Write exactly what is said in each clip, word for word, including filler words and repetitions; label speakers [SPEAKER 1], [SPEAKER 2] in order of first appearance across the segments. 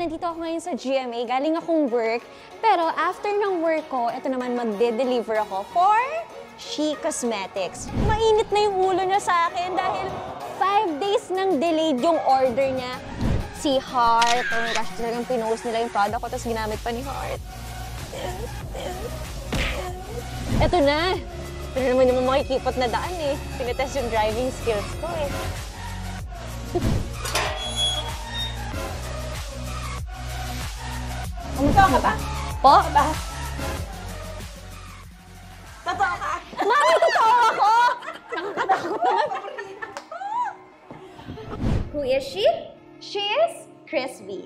[SPEAKER 1] nandito ako ngayon sa G M A. Galing akong work. Pero after ng work ko, ito naman magde-deliver ako for She Cosmetics. Mainit na yung ulo niya sa akin dahil five days nang delayed yung order niya. Si Heart, oh my gosh, talagang pinost nila yung product ko, tapos ginamit pa ni Heart. Ito na. Pero naman yung makikipot na daan eh. Tinetest yung driving skills ko eh. Totoo ka ba? Po? Ba? Totoo ka? Mami, totoo ako! Nakakatakot naman. Who is she? She is Kris B.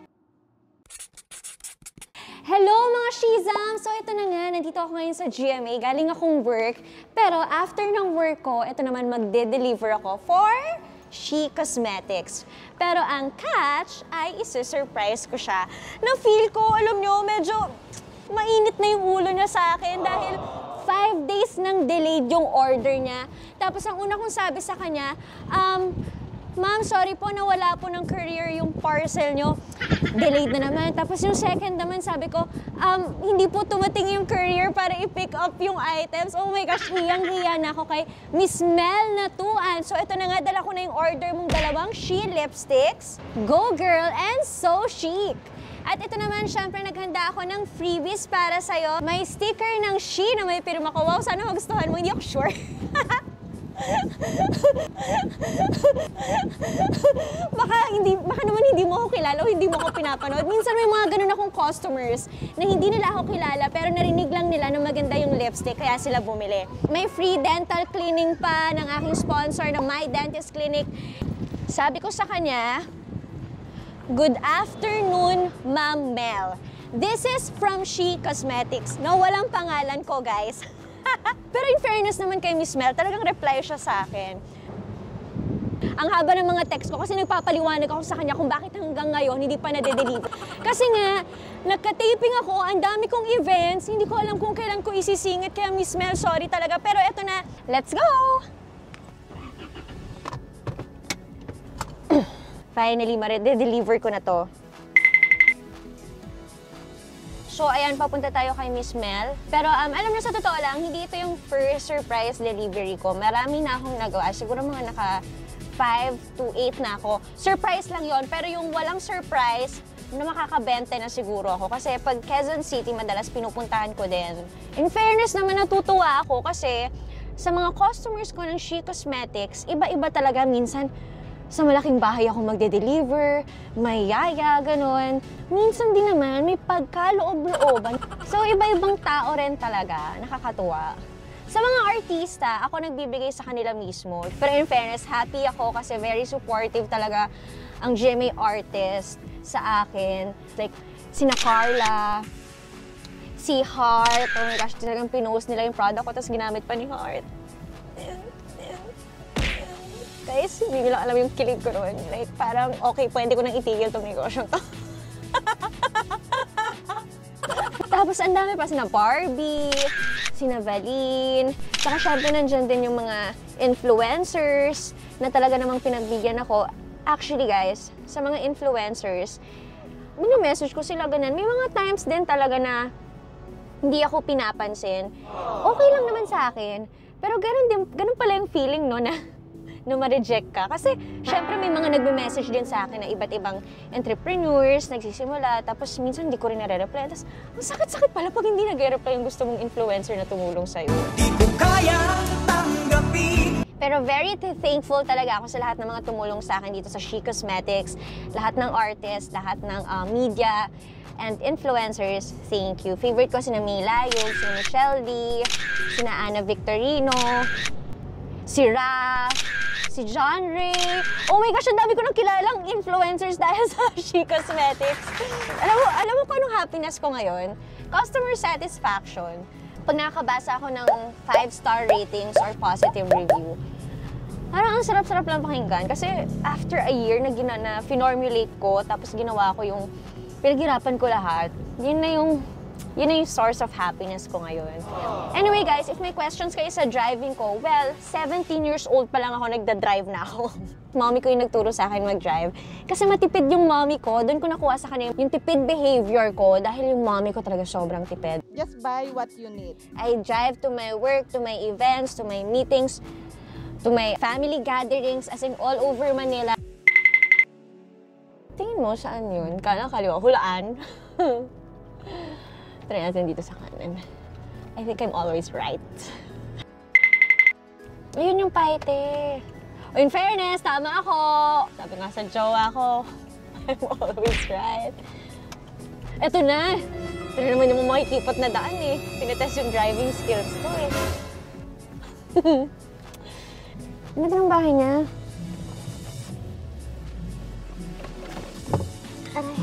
[SPEAKER 1] Hello mga Shizam! So ito na nga, nandito ako ngayon sa G M A. Galing akong work. Pero after ng work ko, ito naman magde-deliver ako for She Cosmetics. Pero ang catch ay isi-surprise ko siya. Na-feel ko, alam nyo, medyo mainit na yung ulo niya sa akin dahil five days nang delayed yung order niya. Tapos ang una kong sabi sa kanya, um, Ma'am, sorry po, nawala po ng courier yung parcel nyo. Delayed na naman. Tapos yung second naman, sabi ko, um, hindi po tumating yung courier para i-pick up yung items. Oh my gosh, hiyang-hiya na ako kay Miss Mel Natuan. So ito na nga, dala ko na yung order mong dalawang She lipsticks. Go girl and so chic! At ito naman, syempre, naghanda ako ng freebies para sa'yo. May sticker ng She na may pirma ko. Wow, sana magustuhan mo. Hindi ako sure. baka hindi baka naman hindi mo ako kilala o hindi mo ako pinapanood. Minsan may mga ganun akong customers na hindi nila ako kilala pero narinig lang nila na maganda yung lipstick kaya sila bumili. May free dental cleaning pa ng aking sponsor ng My Dentist Clinic. Sabi ko sa kanya, good afternoon, Ma'am Mel. This is from She Cosmetics. No, walang pangalan ko, guys. Pero in fairness naman kay Miss Mel, talagang reply siya sa akin. Ang haba ng mga text ko kasi nagpapaliwanag ako sa kanya kung bakit hanggang ngayon hindi pa nade-deliver. Kasi nga, nagka-taping ako, ang dami kong events, hindi ko alam kung kailan ko isisingit. Kaya Miss Mel, sorry talaga. Pero eto na, let's go! Finally, ma-deliver ko na to. So, ayan, papunta tayo kay Miss Mel. Pero, um, alam niyo, sa totoo lang, hindi ito yung first surprise delivery ko. Marami na akong nagawa. Siguro mga naka five to eight na ako. Surprise lang yon, pero yung walang surprise, na makakabente na siguro ako. Kasi pag Quezon City, madalas pinupuntahan ko din. In fairness naman, natutuwa ako kasi sa mga customers ko ng She Cosmetics, iba-iba talaga minsan. Sa malaking bahay ako magde-deliver, may yaya, ganon. Minsan din naman, may pagkaloob-looban. So, iba-ibang tao rin talaga, nakakatuwa. Sa mga artista, ako nagbibigay sa kanila mismo. Pero in fairness, happy ako kasi very supportive talaga ang G M A artist sa akin. Like, sina Carla, si Heart, oh my gosh, talagang pinost nila yung product ko, tapos ginamit pa ni Heart. Guys, hindi ko lang alam yung kilig ko ron. Like, parang, okay, pwede ko nang itigil tong negosyo to. Tapos, ang dami pa sina Barbie, sina Valine. Saka, syempre, nandyan din yung mga influencers na talaga namang pinagbigyan ako. Actually, guys, sa mga influencers, mini-message ko sila ganun. May mga times din talaga na hindi ako pinapansin. Okay lang naman sa akin. Pero ganun, din, ganun pala yung feeling, no, na na ma-reject ka. Kasi, syempre, may mga nagme-message din sa akin na iba't ibang entrepreneurs, nagsisimula, tapos minsan hindi ko rin nare-reply. Tapos, ang sakit-sakit pala pag hindi nag-reply yung gusto mong influencer na tumulong sa'yo. Di ko kayang tanggapin. Pero very thankful talaga ako sa lahat ng mga tumulong sa akin dito sa She Cosmetics, lahat ng artists, lahat ng uh, media, and influencers. Thank you. Favorite ko sina May Layog, sina Michelle D, sina Ana Victorino, si Raph, si John Ray. Oh my gosh, ang dami ko nang kilalang influencers dahil sa She Cosmetics. Alam mo, alam mo kung anong happiness ko ngayon? Customer satisfaction. Pag nakakabasa ako ng five star ratings or positive review, parang ang sarap-sarap lang pakinggan. Kasi after a year na, na finormulate ko, tapos ginawa ko yung pinaghirapan ko lahat, yun na yung Yun na yung source of happiness ko ngayon. Anyway guys, if may questions kayo sa driving ko, well, seventeen years old pa lang ako, nagda-drive na ako. Mommy ko yung nagturo sa akin mag-drive. Kasi matipid yung mommy ko, doon ko nakuha sa kanya yung tipid behavior ko dahil yung mommy ko talaga sobrang tipid.
[SPEAKER 2] Just buy what you need.
[SPEAKER 1] I drive to my work, to my events, to my meetings, to my family gatherings, as in all over Manila. Tingin mo, saan yun? Kanan, kaliwa, hulaan. Try natin dito sa kanan. I think I'm always right. Ayun yung paite. O, in fairness, tama ako. Sabi nga sa jowa ko, I'm always right. Eto na. Ito na naman yung makikipot na daan eh. Pinatest yung driving skills ko eh. Ano ba ng bahay niya? Aray.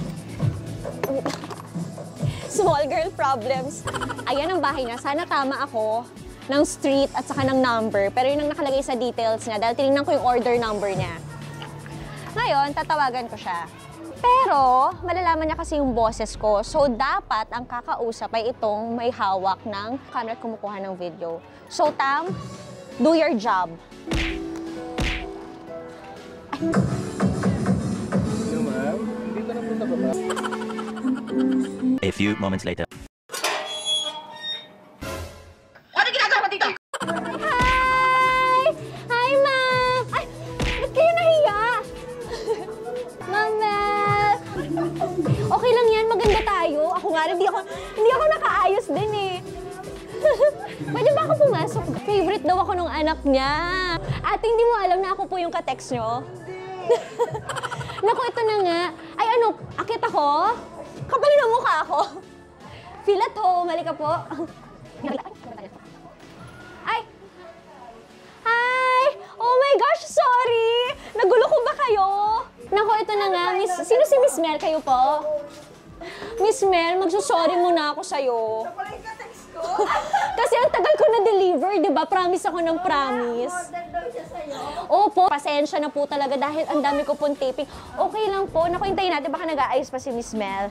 [SPEAKER 1] Small girl problems. Ayan ang bahay niya. Sana tama ako ng street at saka ng number. Pero yun ang nakalagay sa details niya dahil tinignan ko yung order number niya. Ngayon, tatawagan ko siya. Pero, malalaman niya kasi yung boses ko. So, dapat ang kakausap ay itong may hawak ng camera at kumukuha ng video. So, Tam, do your job.
[SPEAKER 3] Hello, ma'am. Dito na po sa baba.
[SPEAKER 4] A few moments later.
[SPEAKER 2] Ano ginagawa mo dito?
[SPEAKER 1] Hi! Hi, ma'am! Ay, ba't kayo nahiya? Ma'am Mel! Okay lang yan, maganda tayo. Ako nga, hindi ako, hindi ako nakaayos din eh. Pwede ba ako pumasok? Favorite daw ako nung anak niya. Ate, hindi mo alam na ako po yung ka-text nyo? Naku, ito na nga. Ay ano, akit ako? Kapal na mukha ako. Feel at home, halika po. Ay! Hi! Oh my gosh, sorry! Nagulo ko ba kayo? Naku, ito na nga. Miss, sino si Miss Mel? Kayo po? Miss Mel, magsusorry muna ako sa'yo. Kasi ang tagal ko na-deliver, di ba? Promise ako ng promise. Opo, pasensya na po talaga dahil ang dami ko pong taping. Okay lang po. Naku, hintayin natin. Baka nag-aayos pa si Miss Mel.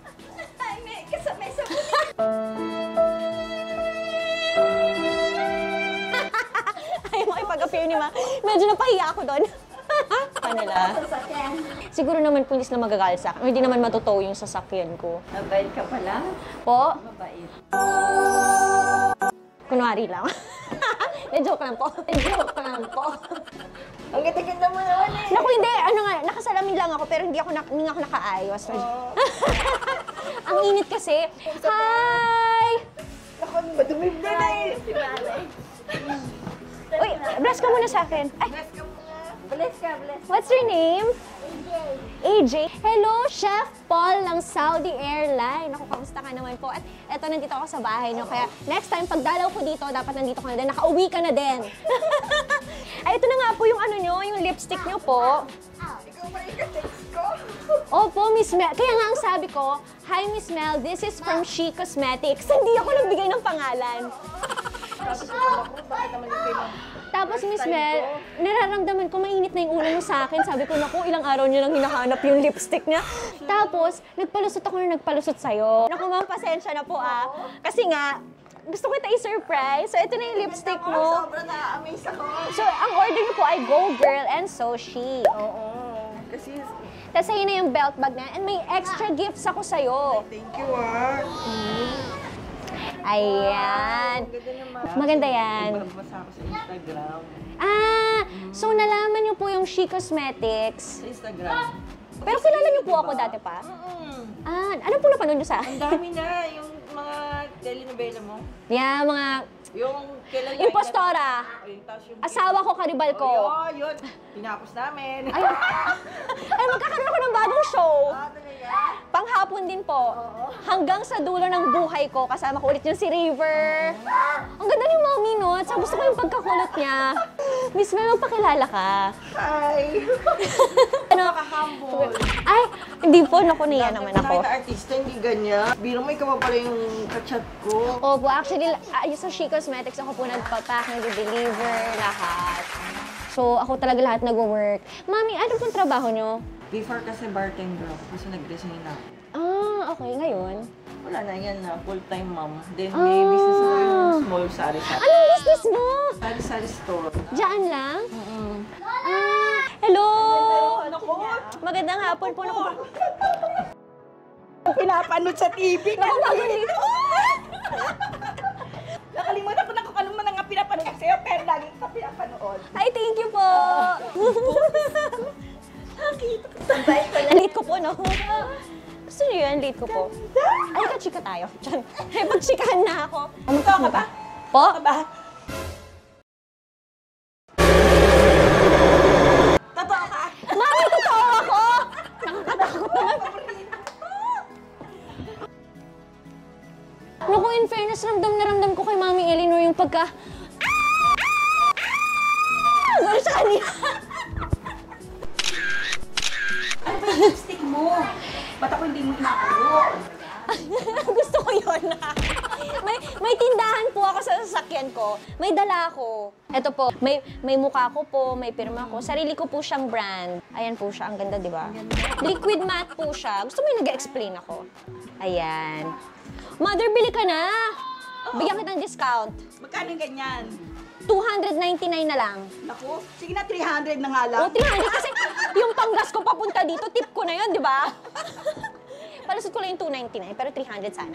[SPEAKER 1] Ayaw mo ipag-appear ni Ma. Medyo napahiya ako doon. Kanila. Siguro naman pulis na magagalit sa akin. Hindi naman matutow yung sasakyan ko.
[SPEAKER 2] Mabait ka pala?
[SPEAKER 1] Po?
[SPEAKER 2] Mabait.
[SPEAKER 1] Kunwari lang. Na-joke lang po. Na-joke lang po.
[SPEAKER 2] Ang ganda-ganda mo naman eh.
[SPEAKER 1] Naku, hindi. Ano nga, nakasalamin lang ako pero hindi ako, na, hindi ako nakaayos. Oh. Ang init kasi. Hi!
[SPEAKER 2] Ako, madumi na eh. Si Malay.
[SPEAKER 1] Uy, bless ka muna sa akin. Ay,
[SPEAKER 2] Bless ka muna. Bless ka, bless.
[SPEAKER 1] what's your name? A J. Hello, Chef Paul ng Saudi Airline. Naku, kamusta ka naman po? At eto, nandito ako sa bahay nyo. Kaya next time, pag dalaw ko dito, dapat nandito ka na din. Nakauwi ka na din. Ay, ito na nga po yung ano nyo, yung lipstick nyo po.
[SPEAKER 2] Ikaw pa rin ka-text ko.
[SPEAKER 1] Opo, Miss Mel. Kaya nga ang sabi ko, hi Miss Mel, this is from She Cosmetics. Hindi ako nagbigay ng pangalan.
[SPEAKER 2] Bakit naman yung kayo?
[SPEAKER 1] Tapos Miss Mel, nararamdaman ko mainit na yung ulo mo sa akin. Sabi ko, naku, ilang araw niyo lang hinahanap yung lipstick niya. Tapos, nagpalusot ako na nagpalusot sa'yo. Naku, ma'am, pasensya na po ah. Kasi nga, gusto ko kita i-surprise. So, ito na yung lipstick mo.
[SPEAKER 2] Sobrang na-amaze ako.
[SPEAKER 1] So, ang order niyo po ay Go Girl and So She.
[SPEAKER 2] Oo. Kasi,
[SPEAKER 1] Tapos, ayun na yung belt bag na. And may extra gifts ako sa'yo.
[SPEAKER 2] thank you ah.
[SPEAKER 1] Ayan.
[SPEAKER 2] Ganda naman.
[SPEAKER 1] Maganda yan.
[SPEAKER 2] Nagbasa ako sa Instagram.
[SPEAKER 1] Ah, so nalaman niyo po yung She Cosmetics.
[SPEAKER 2] Sa Instagram.
[SPEAKER 1] Pero kilala niyo po ako dati pa?
[SPEAKER 2] Mm.
[SPEAKER 1] Ah, ano po napanood niyo sa
[SPEAKER 2] Ang
[SPEAKER 1] akin?
[SPEAKER 2] dami na yung mga telenovela mo.
[SPEAKER 1] Yeah, mga
[SPEAKER 2] Yung kailan
[SPEAKER 1] impostora.
[SPEAKER 2] Ayun, tapos yung...
[SPEAKER 1] Asawa ko, karibal ko.
[SPEAKER 2] Oh, yun, yun. Tinapos namin.
[SPEAKER 1] Ay, ay magkakaroon ako ng bagong show.
[SPEAKER 2] Ah, talaga?
[SPEAKER 1] Panghapon din po. Hanggang sa dulo ng buhay ko, kasama ko ulit yung si River. Ang ganda ni Mommy, no? At gusto ko yung pagkakulot niya. Miss Mel, magpakilala ka.
[SPEAKER 2] Hi!
[SPEAKER 1] Ano?
[SPEAKER 2] Nakaka-humble.
[SPEAKER 1] Ay, hindi po. Naku, niya naman ako.
[SPEAKER 2] Kahit na artista, hindi ganyan. Biro mo, ikaw pa pala yung kachat ko.
[SPEAKER 1] Opo, actually, uh, sa She Cosmetics, ako po nagpapack, nag-deliver, lahat. So, ako talaga lahat nag-work. Mami, ano pong trabaho nyo?
[SPEAKER 2] Before kasi bartender ako, kasi nag-resign ako.
[SPEAKER 1] Ah, Ah, okay. Ngayon?
[SPEAKER 2] Wala na yan na, full-time mom. Then may business na yung small sari-sari.
[SPEAKER 1] Anong business mo?
[SPEAKER 2] Sari-sari store.
[SPEAKER 1] Diyan lang?
[SPEAKER 2] Mm-mm.
[SPEAKER 1] Ah, hello!
[SPEAKER 2] Ano ko?
[SPEAKER 1] Magandang hapon po. Naku,
[SPEAKER 2] Pinapanood sa T V.
[SPEAKER 1] naku, bago dito.
[SPEAKER 2] Nakalimutan ko na kung ano man ang pinapanood ko sa'yo, pero lagi ka pinapanood.
[SPEAKER 1] Ay, thank you po. Late ko po, no? Gusto niyo yan? Late ko po. Ay, ka-chika tayo. Diyan. Ay, pag-chikahan na ako.
[SPEAKER 2] Totoo ka ba?
[SPEAKER 1] Po?
[SPEAKER 2] Totoo ka ba? Totoo ka?
[SPEAKER 1] Mami, totoo ako! Nakakatakot naman. Naku, in fairness, ramdam na ramdam ko kay Mami Eleanor yung pagka... Gano'n sa kanya.
[SPEAKER 2] Ano ba yung lipstick mo? Ba't ako hindi mo inakulo?
[SPEAKER 1] Gusto ko yun. may, may tindahan po ako sa sasakyan ko. May dala ako. Ito po, may, may mukha ko po, may pirma ko. Sarili ko po siyang brand. Ayan po siya. Ang ganda, di ba? Liquid matte po siya. Gusto mo yung nag-explain ako? Ayan. Mother, bili ka na! Bigyan kitang discount.
[SPEAKER 2] Magkano yung ganyan?
[SPEAKER 1] two ninety-nine na lang.
[SPEAKER 2] Naku, sige na three hundred na nga lang.
[SPEAKER 1] O, three hundred kasi yung panggas ko papunta dito, tip ko na yun, di ba? Palusot ko lang yung two ninety-nine, pero three hundred sana.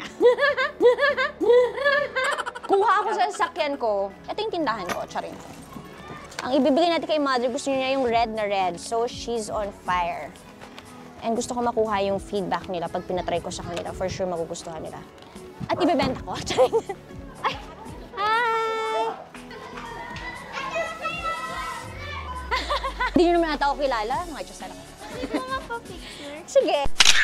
[SPEAKER 1] Kuha ako sa sasakyan ko. Ito yung tindahan ko, charing. Ang ibibigay natin kay Mother, gusto niya yung red na red. So, she's on fire. And gusto ko makuha yung feedback nila pag pinatry ko sa kanila. For sure, magugustuhan nila. At ibebenta ko, charing. Ay! Hi! Hindi nyo naman ata ako kilala. Mga Diyos na ako. Sige.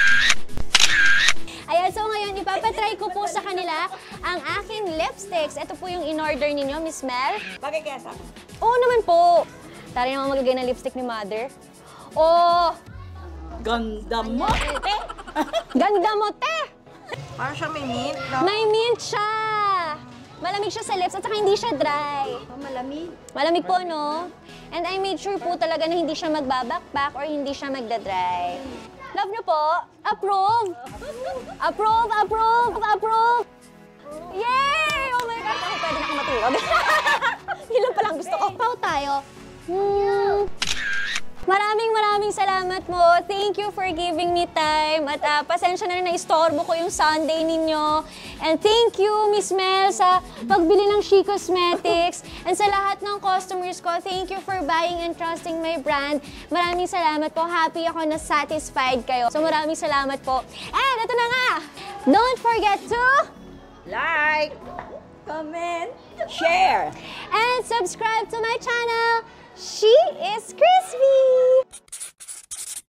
[SPEAKER 1] Ayan, so ngayon, ipapatry ko po sa kanila ang aking lipsticks. Ito po yung in-order ninyo, Miss Mel.
[SPEAKER 2] Bagay kaya sa akin?
[SPEAKER 1] Oo naman po. Tari naman magagay ng lipstick ni Mother. Oh!
[SPEAKER 2] Ganda mo!
[SPEAKER 1] Te! Ganda mo, te!
[SPEAKER 2] Parang siya may mint, no?
[SPEAKER 1] May mint siya! Malamig siya sa lips at saka hindi siya dry.
[SPEAKER 2] Oh, malamig.
[SPEAKER 1] Malamig po, no? And I made sure po talaga na hindi siya magbabakbak or hindi siya magdadry. Love niyo po? Approve! Approve! Approve! Approve! Yay! Oh my God! Ako pwede na ako matulog. Yun lang palang gusto ko. Pao tayo. Hmm. Maraming maraming salamat mo. Thank you for giving me time. At uh, pasensya na rin na istorbo ko yung Sunday ninyo. And thank you, Miss Mel, sa pagbili ng She Cosmetics. And sa lahat ng customers ko, thank you for buying and trusting my brand. Maraming salamat po. Happy ako na satisfied kayo. So maraming salamat po. And ito na nga! Don't forget to
[SPEAKER 2] Like, comment, share.
[SPEAKER 1] and subscribe to my channel. She is Kris B!